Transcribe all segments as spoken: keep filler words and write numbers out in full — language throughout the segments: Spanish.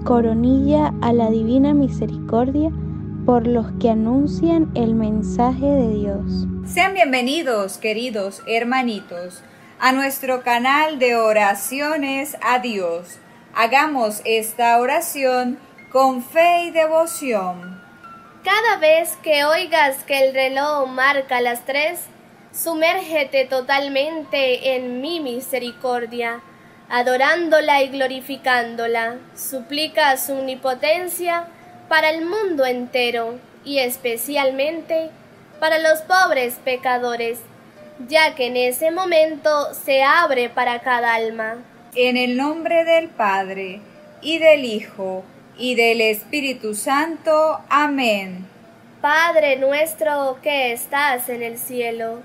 coronilla a la divina misericordia por los que anuncian el mensaje de Dios. Sean bienvenidos, queridos hermanitos, a nuestro canal de oraciones a Dios. Hagamos esta oración con fe y devoción. Cada vez que oigas que el reloj marca las tres, sumérgete totalmente en mi misericordia, adorándola y glorificándola. Suplica su omnipotencia para el mundo entero y especialmente para los pobres pecadores, ya que en ese momento se abre para cada alma. En el nombre del Padre, y del Hijo, y del Espíritu Santo. Amén. Padre nuestro que estás en el cielo,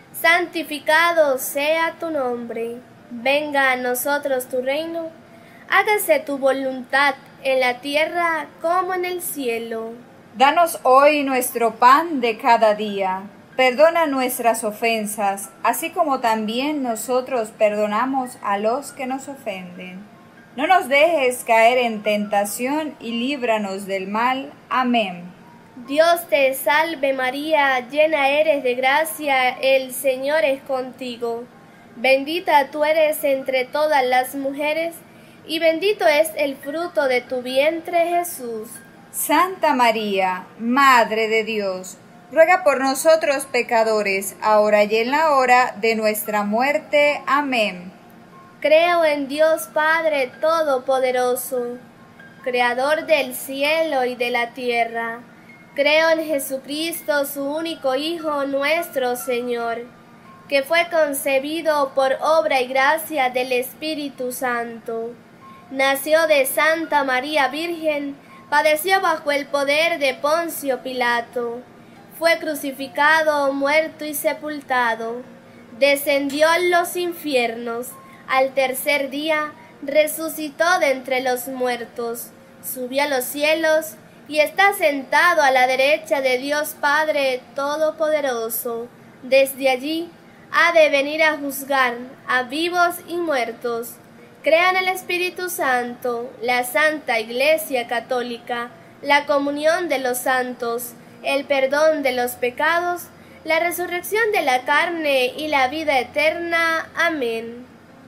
santificado sea tu nombre. Venga a nosotros tu reino. Hágase tu voluntad en la tierra como en el cielo. Danos hoy nuestro pan de cada día. Perdona nuestras ofensas, así como también nosotros perdonamos a los que nos ofenden. No nos dejes caer en tentación y líbranos del mal. Amén. Dios te salve María, llena eres de gracia, el Señor es contigo. Bendita tú eres entre todas las mujeres, y bendito es el fruto de tu vientre, Jesús. Santa María, Madre de Dios, ruega por nosotros pecadores, ahora y en la hora de nuestra muerte. Amén. Creo en Dios Padre Todopoderoso, Creador del cielo y de la tierra. Creo en Jesucristo, su único Hijo, nuestro Señor, que fue concebido por obra y gracia del Espíritu Santo. Nació de Santa María Virgen, padeció bajo el poder de Poncio Pilato, fue crucificado, muerto y sepultado, descendió a los infiernos, al tercer día resucitó de entre los muertos, subió a los cielos y está sentado a la derecha de Dios Padre Todopoderoso. Desde allí ha de venir a juzgar a vivos y muertos. Creo en el Espíritu Santo, la Santa Iglesia Católica, la comunión de los santos, el perdón de los pecados, la resurrección de la carne y la vida eterna. Amén.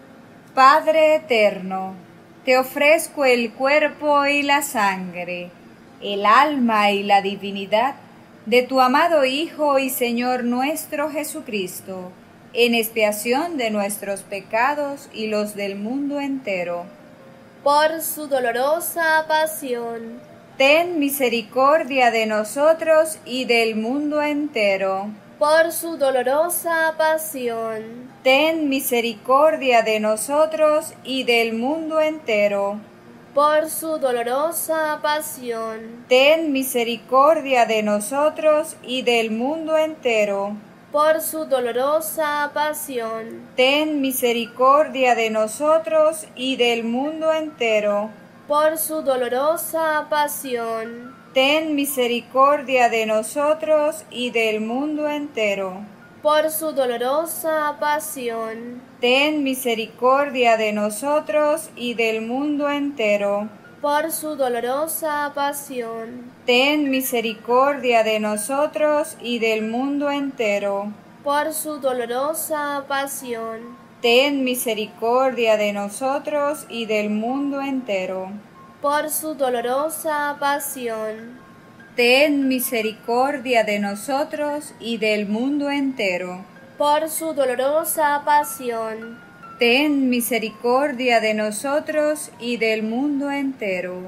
Padre eterno, te ofrezco el cuerpo y la sangre, el alma y la divinidad de tu amado Hijo y Señor nuestro Jesucristo, en expiación de nuestros pecados y los del mundo entero. Por su dolorosa pasión, ten misericordia de nosotros y del mundo entero. Por su dolorosa pasión, ten misericordia de nosotros y del mundo entero. Por su dolorosa pasión, ten misericordia de nosotros y del mundo entero. Por su dolorosa pasión, ten misericordia de nosotros y del mundo entero. Por su dolorosa pasión, ten misericordia de nosotros y del mundo entero. Por su dolorosa pasión, ten misericordia de nosotros y del mundo entero. Por su dolorosa pasión, ten misericordia de nosotros y del mundo entero. Por su dolorosa pasión, ten misericordia de nosotros y del mundo entero. Por su dolorosa pasión, ten misericordia de nosotros y del mundo entero. Por su dolorosa pasión, ten misericordia de nosotros y del mundo entero.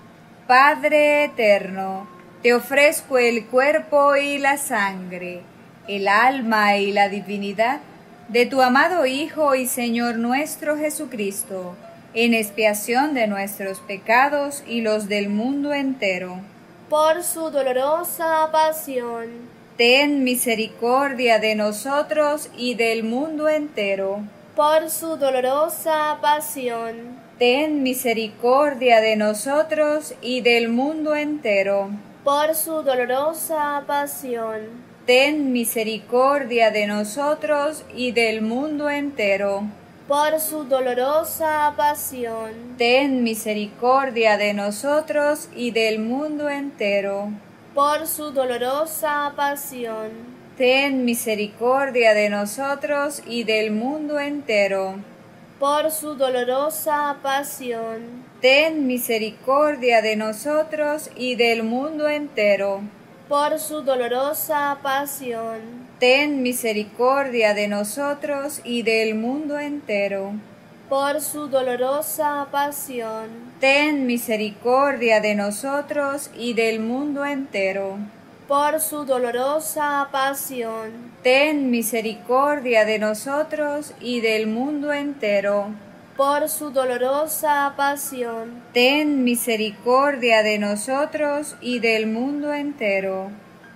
Padre eterno, te ofrezco el cuerpo y la sangre, el alma y la divinidad de tu amado Hijo y Señor nuestro Jesucristo, en expiación de nuestros pecados y los del mundo entero. Por su dolorosa pasión, ten misericordia de nosotros y del mundo entero. Por su dolorosa pasión, ten misericordia de nosotros y del mundo entero. Por su dolorosa pasión, ten misericordia de nosotros y del mundo entero. por su dolorosa pasión. Ten misericordia de nosotros y del mundo entero. Por su dolorosa pasión. Ten misericordia de nosotros y del mundo entero. Por su dolorosa pasión. Ten misericordia de nosotros y del mundo entero. Por su dolorosa pasión. Ten misericordia de nosotros y del mundo entero. Por su dolorosa pasión. Ten misericordia de nosotros y del mundo entero. Por su dolorosa pasión. Ten misericordia de nosotros y del mundo entero. Por su dolorosa pasión. Ten misericordia de nosotros y del mundo entero.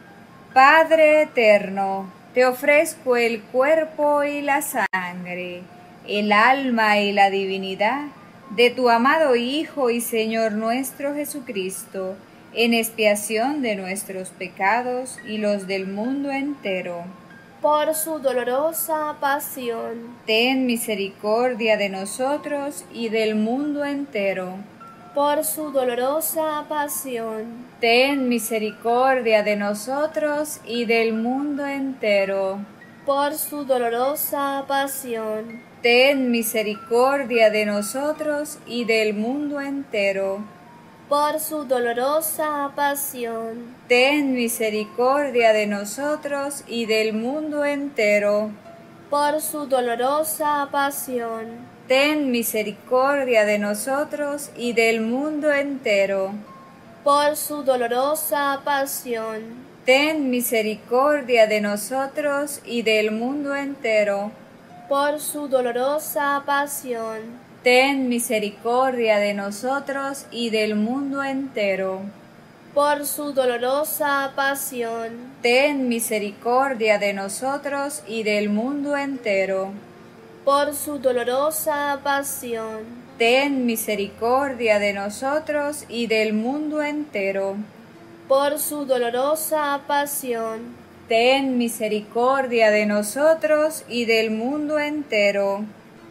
Padre eterno, te ofrezco el cuerpo y la sangre, el alma y la divinidad de tu amado Hijo y Señor nuestro Jesucristo, en expiación de nuestros pecados y los del mundo entero. Por su dolorosa pasión. Ten misericordia de nosotros y del mundo entero. Por su dolorosa pasión. Ten misericordia de nosotros y del mundo entero. Por su dolorosa pasión. Ten misericordia de nosotros y del mundo entero. Por su dolorosa pasión. Ten misericordia de nosotros y del mundo entero. Por su dolorosa pasión. Ten misericordia de nosotros y del mundo entero. Por su dolorosa pasión. Ten misericordia de nosotros y del mundo entero. Por su dolorosa pasión. Ten misericordia de nosotros y del mundo entero. Por su dolorosa pasión. Ten misericordia de nosotros y del mundo entero. Por su dolorosa pasión. Ten misericordia de nosotros y del mundo entero. Por su dolorosa pasión. Ten misericordia de nosotros y del mundo entero.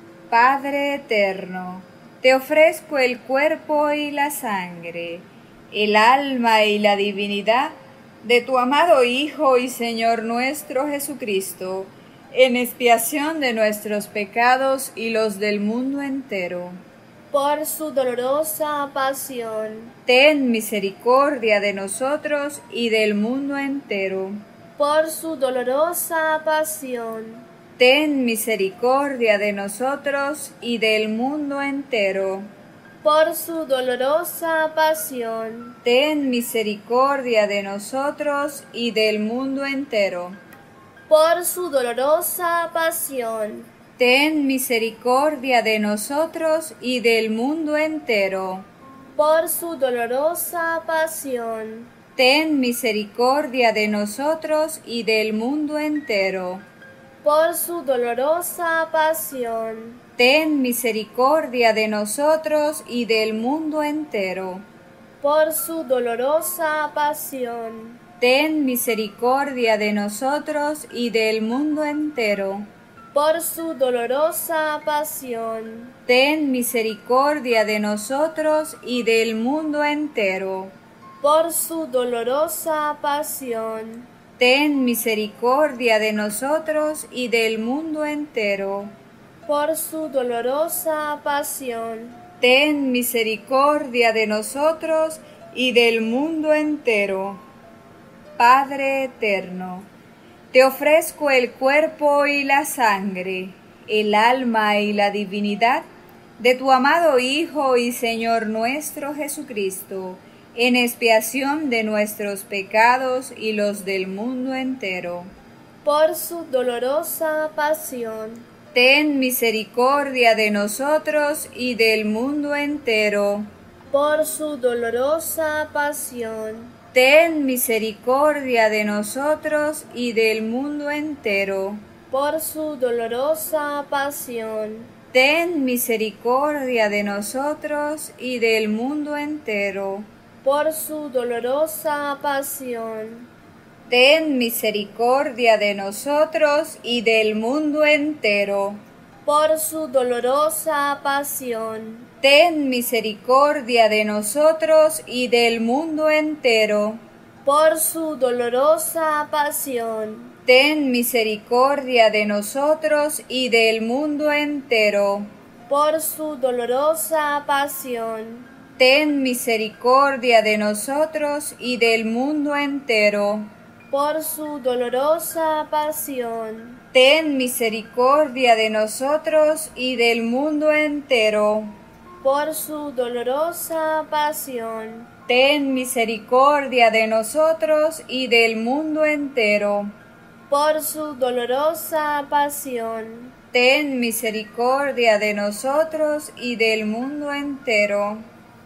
Padre eterno, te ofrezco el cuerpo y la sangre, el alma y la divinidad de tu amado Hijo y Señor nuestro Jesucristo, en expiación de nuestros pecados y los del mundo entero. Por su dolorosa pasión. Ten misericordia de nosotros y del mundo entero. Por su dolorosa pasión. Ten misericordia de nosotros y del mundo entero. Por su dolorosa pasión. Ten misericordia de nosotros y del mundo entero. Por su dolorosa pasión. Ten misericordia de nosotros y del mundo entero. Por su dolorosa pasión. Ten misericordia de nosotros y del mundo entero. Por su dolorosa pasión. Ten misericordia de nosotros y del mundo entero. Por su dolorosa pasión. Ten misericordia de nosotros y del mundo entero. Por su dolorosa pasión. Ten misericordia de nosotros y del mundo entero. Por su dolorosa pasión. Ten misericordia de nosotros y del mundo entero. Por su dolorosa pasión. Ten misericordia de nosotros y del mundo entero. Padre eterno, te ofrezco el cuerpo y la sangre, el alma y la divinidad de tu amado Hijo y Señor nuestro Jesucristo, en expiación de nuestros pecados y los del mundo entero. Por su dolorosa pasión. Ten misericordia de nosotros y del mundo entero. Por su dolorosa pasión. Ten misericordia de nosotros y del mundo entero. Por su dolorosa pasión. Ten misericordia de nosotros y del mundo entero. Por su dolorosa pasión. Ten misericordia de nosotros y del mundo entero. por su dolorosa pasión. Ten misericordia de nosotros y del mundo entero. Por su dolorosa pasión. Ten misericordia de nosotros y del mundo entero. Por su dolorosa pasión. Ten misericordia de nosotros y del mundo entero. Por su dolorosa pasión. Ten misericordia de nosotros y del mundo entero. Por su dolorosa pasión. Ten misericordia de nosotros y del mundo entero. Por su dolorosa pasión. Ten misericordia de nosotros y del mundo entero.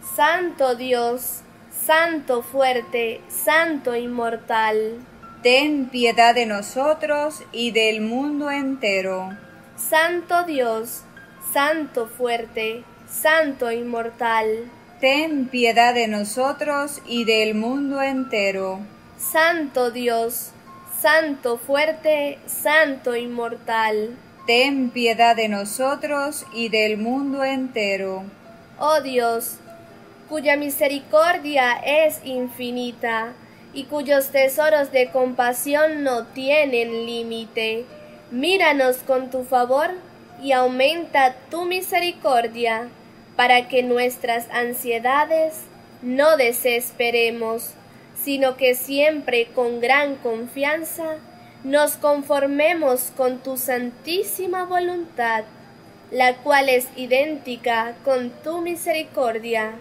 Santo Dios, Santo fuerte, Santo inmortal, ten piedad de nosotros y del mundo entero. Santo Dios, Santo fuerte, Santo inmortal, ten piedad de nosotros y del mundo entero. Santo Dios, Santo fuerte, Santo inmortal, ten piedad de nosotros y del mundo entero. Oh Dios, cuya misericordia es infinita y cuyos tesoros de compasión no tienen límite, míranos con tu favor y aumenta tu misericordia, para que nuestras ansiedades no desesperemos, sino que siempre con gran confianza nos conformemos con tu santísima voluntad, la cual es idéntica con tu misericordia.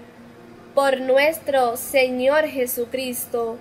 Por nuestro Señor Jesucristo,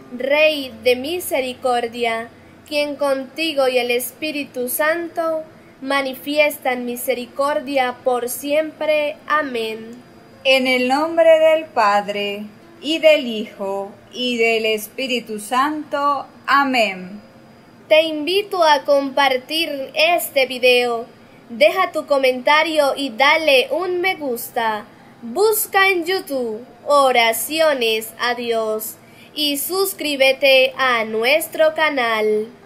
Rey de misericordia, quien contigo y el Espíritu Santo manifiestan misericordia por siempre. Amén. En el nombre del Padre, y del Hijo, y del Espíritu Santo. Amén. Te invito a compartir este video. Deja tu comentario y dale un me gusta. Busca en YouTube Oraciones a Dios y suscríbete a nuestro canal.